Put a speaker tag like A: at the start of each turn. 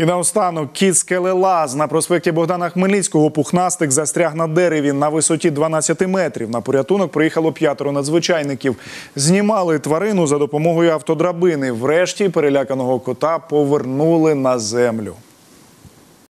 A: І наостанок кіт скелелаз. На проспекті Богдана Хмельницького пухнастик застряг на дереві на висоті 12 метрів. На порятунок приїхало 5 надзвичайників. Знімали тварину за допомогою автодрабини. Врешті переляканого кота повернули на землю.